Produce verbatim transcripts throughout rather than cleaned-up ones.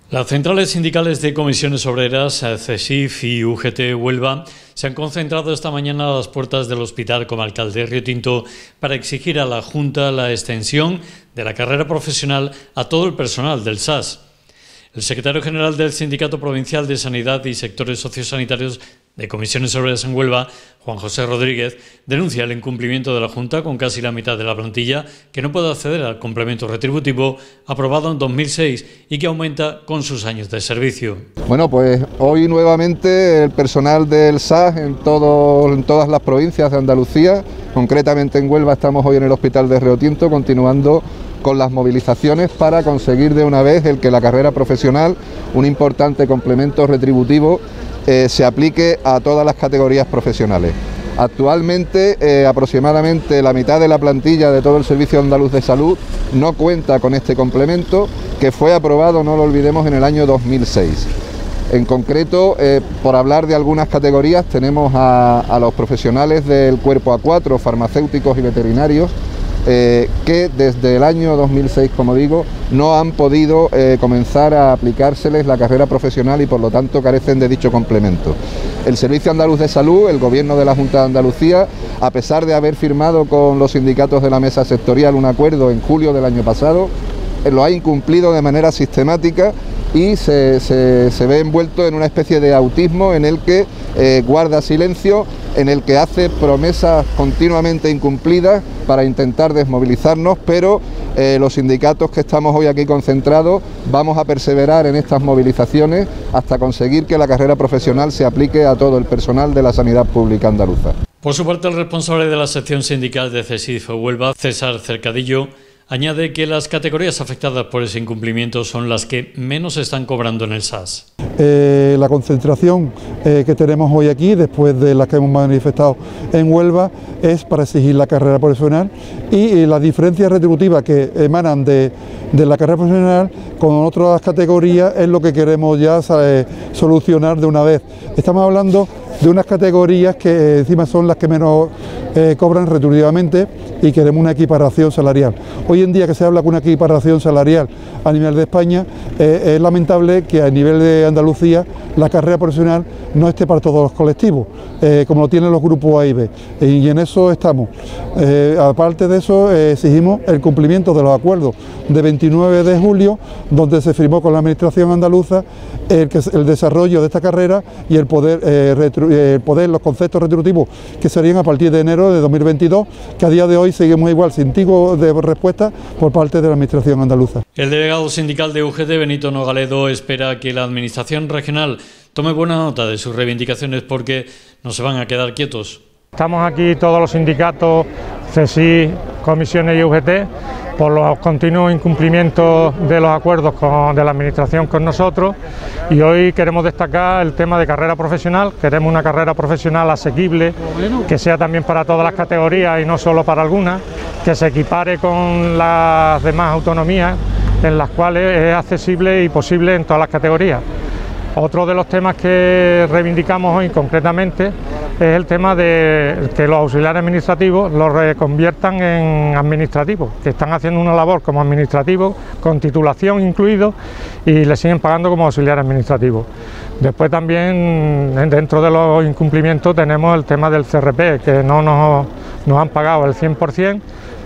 Las centrales sindicales de comisiones obreras, CESIF y U G T Huelva, se han concentrado esta mañana a las puertas del Hospital Comarcal de Riotinto para exigir a la Junta la extensión de la carrera profesional a todo el personal del S A S. El secretario general del Sindicato Provincial de Sanidad y Sectores Sociosanitarios de Comisiones Obreras en Huelva, Juan José Rodríguez, denuncia el incumplimiento de la Junta con casi la mitad de la plantilla que no puede acceder al complemento retributivo aprobado en dos mil seis y que aumenta con sus años de servicio. Bueno, pues hoy nuevamente el personal del S A S en, todo, en todas las provincias de Andalucía, concretamente en Huelva estamos hoy en el Hospital de Riotinto continuando con las movilizaciones para conseguir de una vez el que la carrera profesional, un importante complemento retributivo, eh, se aplique a todas las categorías profesionales. Actualmente eh, aproximadamente la mitad de la plantilla de todo el Servicio Andaluz de Salud no cuenta con este complemento que fue aprobado, no lo olvidemos, en el año dos mil seis. En concreto, eh, por hablar de algunas categorías, tenemos a, a los profesionales del cuerpo A cuatro, farmacéuticos y veterinarios, Eh, que desde el año dos mil seis, como digo, no han podido eh, comenzar a aplicárseles la carrera profesional y por lo tanto carecen de dicho complemento. El Servicio Andaluz de Salud, el Gobierno de la Junta de Andalucía, a pesar de haber firmado con los sindicatos de la mesa sectorial un acuerdo en julio del año pasado, eh, lo ha incumplido de manera sistemática y se, se, se ve envuelto en una especie de autismo en el que eh, guarda silencio, en el que hace promesas continuamente incumplidas para intentar desmovilizarnos, pero eh, los sindicatos que estamos hoy aquí concentrados vamos a perseverar en estas movilizaciones hasta conseguir que la carrera profesional se aplique a todo el personal de la sanidad pública andaluza. Por su parte, el responsable de la sección sindical de CESIF Huelva, César Cercadillo, añade que las categorías afectadas por ese incumplimiento son las que menos están cobrando en el S A S. Eh, la concentración eh, que tenemos hoy aquí, después de la que hemos manifestado en Huelva, es para exigir la carrera profesional y, y las diferencias retributivas que emanan de, de la carrera profesional con otras categorías es lo que queremos ya eh, solucionar de una vez. Estamos hablando de unas categorías que eh, encima son las que menos eh, cobran retributivamente y queremos una equiparación salarial. Hoy en día que se habla con una equiparación salarial a nivel de España, eh, es lamentable que a nivel de Andalucía la carrera profesional no esté para todos los colectivos, eh, como lo tienen los grupos A y B, y en eso estamos. Eh, aparte de eso, eh, exigimos el cumplimiento de los acuerdos de veintinueve de julio, donde se firmó con la Administración andaluza el, que, el desarrollo de esta carrera y el poder, eh, retru, el poder, los conceptos retributivos que serían a partir de enero de dos mil veintidós, que a día de hoy seguimos igual sin tipo de respuesta por parte de la Administración andaluza. El delegado sindical de U G T, Benito Nogaledo, espera que la Administración regional tome buena nota de sus reivindicaciones porque no se van a quedar quietos. Estamos aquí todos los sindicatos, CESIF, comisiones y U G T, por los continuos incumplimientos de los acuerdos con, de la Administración con nosotros, y hoy queremos destacar el tema de carrera profesional. Queremos una carrera profesional asequible, que sea también para todas las categorías y no solo para algunas, que se equipare con las demás autonomías en las cuales es accesible y posible en todas las categorías. Otro de los temas que reivindicamos hoy concretamente es el tema de que los auxiliares administrativos los reconviertan en administrativos, que están haciendo una labor como administrativos, con titulación incluido, y le siguen pagando como auxiliares administrativos. Después también, dentro de los incumplimientos, tenemos el tema del C R P, que no nos, nos han pagado el cien por cien,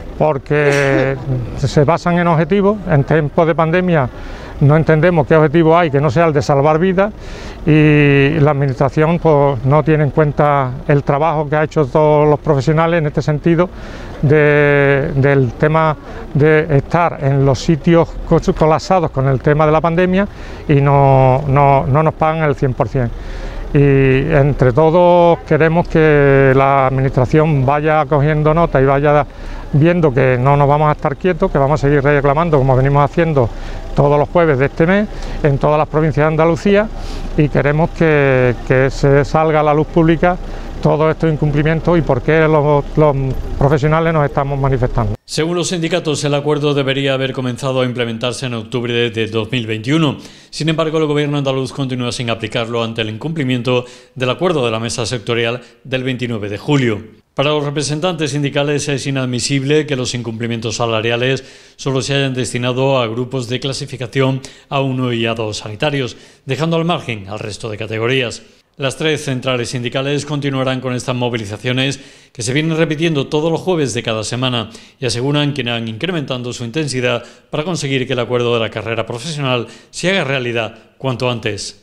porque se basan en objetivos. En tiempos de pandemia no entendemos qué objetivo hay que no sea el de salvar vidas, y la Administración pues no tiene en cuenta el trabajo que ha hecho todos los profesionales en este sentido de, del tema de estar en los sitios colapsados con el tema de la pandemia y no, no, no nos pagan el cien por cien. Y entre todos queremos que la Administración vaya cogiendo nota y vaya viendo que no nos vamos a estar quietos, que vamos a seguir reclamando como venimos haciendo todos los jueves de este mes en todas las provincias de Andalucía, y queremos que, que se salga a la luz pública todos estos incumplimientos y por qué los, los profesionales nos estamos manifestando. Según los sindicatos, el acuerdo debería haber comenzado a implementarse en octubre de dos mil veintiuno. Sin embargo, el Gobierno andaluz continúa sin aplicarlo ante el incumplimiento del acuerdo de la mesa sectorial del veintinueve de julio. Para los representantes sindicales es inadmisible que los incumplimientos salariales solo se hayan destinado a grupos de clasificación A uno y A dos sanitarios, dejando al margen al resto de categorías. Las tres centrales sindicales continuarán con estas movilizaciones que se vienen repitiendo todos los jueves de cada semana y aseguran que irán incrementando su intensidad para conseguir que el acuerdo de la carrera profesional se haga realidad cuanto antes.